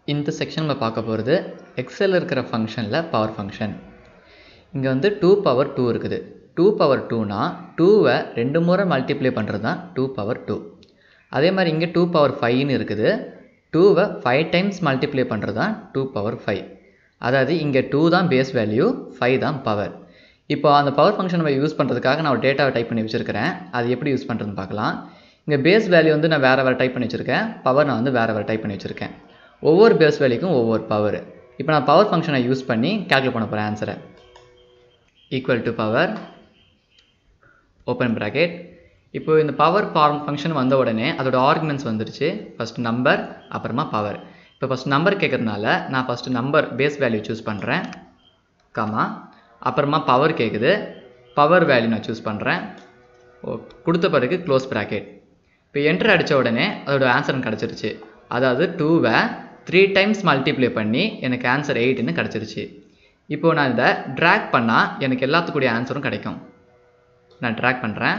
இந்த செக்ஷன் நம்ம பார்க்க போகிறது எக்ஸலில் இருக்கிற ஃபங்க்ஷனில் பவர் ஃபங்க்ஷன். இங்கே வந்து 2 பவர் 2 இருக்குது. 2 பவர் 2னா 2வை 2 முறை மல்டிப்ளை பண்ணுறது தான் 2 பவர் 2. அதே மாதிரி இங்கே 2 பவர் 5ன்னு இருக்குது. 2வை 5 டைம்ஸ் மல்டிப்ளை பண்ணுறது தான் 2 பவர் 5. அதாவது இங்கே 2 தான் பேஸ் வேல்யூ, 5 தான் பவர். இப்போ அந்த பவர் ஃபங்க்ஷன் நம்ம யூஸ் பண்ணுறதுக்காக நான் ஒரு டேட்டாவை டைப் பண்ணி வச்சுருக்கிறேன். அது எப்படி யூஸ் பண்ணுறதுன்னு பார்க்கலாம். இங்கே பேஸ் வேல்யூ வந்து நான் வேறு டைப் பண்ணி வச்சுருக்கேன். பவர் நான் வந்து வேறு டைப் பண்ணி வச்சுருக்கேன். ஒவ்வொரு பேஸ் வேல்யூக்கும் ஒவ்வொரு பவர். இப்போ நான் பவர் ஃபங்க்ஷனை யூஸ் பண்ணி கால்குலேட் பண்ண போகிறேன் ஆன்சரை. Equal to power open bracket. இப்போ இந்த பவர் ஃபங்க்ஷன் வந்த உடனே அதோட ஆர்குமெண்ட்ஸ் வந்துருச்சு. ஃபஸ்ட் நம்பர், அப்புறமா பவர். இப்போ ஃபஸ்ட் நம்பர் கேட்குறதுனால நான் first number base value choose பண்ணுறேன், கமா. அப்புறமா பவர் கேட்குது, பவர் வேல்யூ நான் சூஸ் பண்ணுறேன். கொடுத்த பிறகு க்ளோஸ் ப்ராக்கெட். இப்போ என்டர் அடித்த உடனே அதோட ஆன்சர் கிடச்சிருச்சு. அதாவது 2வை 3 டைம்ஸ் மல்டிப்ளை பண்ணி எனக்கு ஆன்சர் 8ன்னு கிடச்சிருச்சு. இப்போது நான் இதை ட்ராக் பண்ணால் எனக்கு எல்லாத்துக்குடைய ஆன்சரும் கிடைக்கும். நான் ட்ராக் பண்ணுறேன்.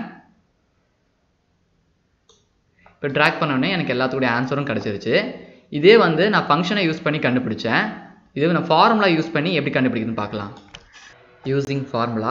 இப்போ ட்ராக் பண்ணோடனே எனக்கு எல்லாத்துக்குடைய ஆன்சரும் கிடச்சிருச்சு. இதே வந்து நான் ஃபங்க்ஷனை யூஸ் பண்ணி கண்டுபிடிச்சேன். இதே நான் ஃபார்முலா யூஸ் பண்ணி எப்படி கண்டுபிடிக்குதுன்னு பார்க்கலாம். Using formula.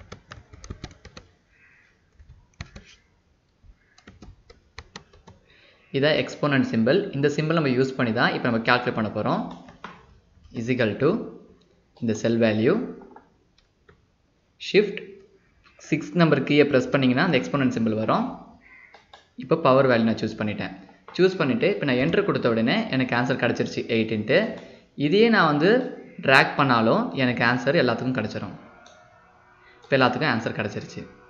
இதை எக்ஸ்போனன்ட் சிம்பிள். இந்த சிம்பிள் நம்ம யூஸ் பண்ணி தான் இப்போ நம்ம கால்குலேட் பண்ண போகிறோம். இசிகல் டு இந்த செல் வேல்யூ ஷிஃப்ட் 6 நம்பர் கீயை ப்ரெஸ் பண்ணிங்கன்னா அந்த எக்ஸ்போனன்ட் சிம்பிள் வரும். இப்போ பவர் வேல்யூ நான் சூஸ் பண்ணிட்டேன். சூஸ் பண்ணிவிட்டு இப்போ நான் என்ட்ரு கொடுத்த உடனே எனக்கு ஆன்சர் கிடச்சிருச்சு 8ன்ட்டு. இதையே நான் வந்து ட்ராக் பண்ணாலும் எனக்கு ஆன்சர் எல்லாத்துக்கும் கிடச்சிரும். இப்போ எல்லாத்துக்கும் ஆன்சர் கிடச்சிருச்சு.